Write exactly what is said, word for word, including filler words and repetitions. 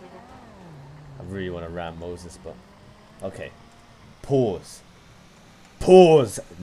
I really want to ram Moses, but okay. Pause. Pause.